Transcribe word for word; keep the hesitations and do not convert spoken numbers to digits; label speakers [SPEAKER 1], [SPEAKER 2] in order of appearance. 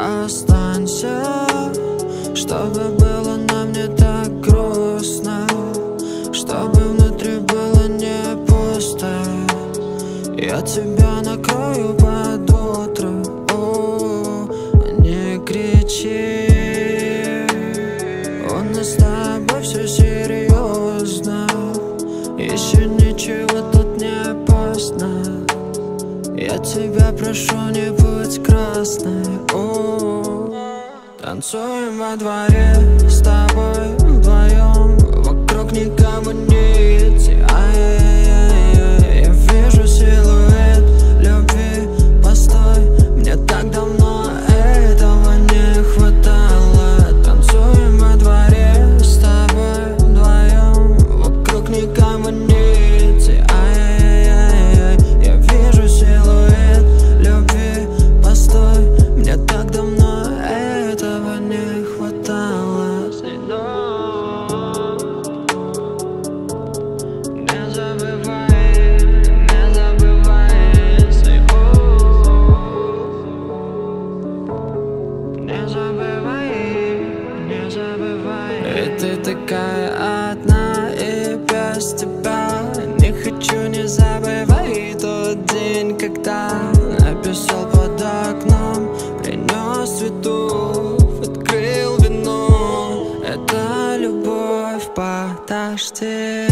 [SPEAKER 1] останься, чтобы было нам не так грустно, чтобы внутри было не пусто. Я тебя накрою под утро. О, не кричи, у нас с тобой все серьезно, еще ничего тут не поздно. Я тебя прошу, не будь красной. О, танцуем во дворе с тобой вдвоем, вокруг никого нет. Ай-яй-яй-яй, я вижу силуэт любви. Постой, мне так давно этого не хватало. Танцуем во дворе с тобой вдвоем, вокруг никого нет. Ай-яй-яй-яй, я вижу силуэт любви. Постой, мне так давно этого не хватало. Не забывай, не забывай, не забывай, не забывай. И ты такая одна, и без тебя не хочу, не забывай тот день, когда написал под окном, принес цветов, открыл вино. Это любовь по дождю.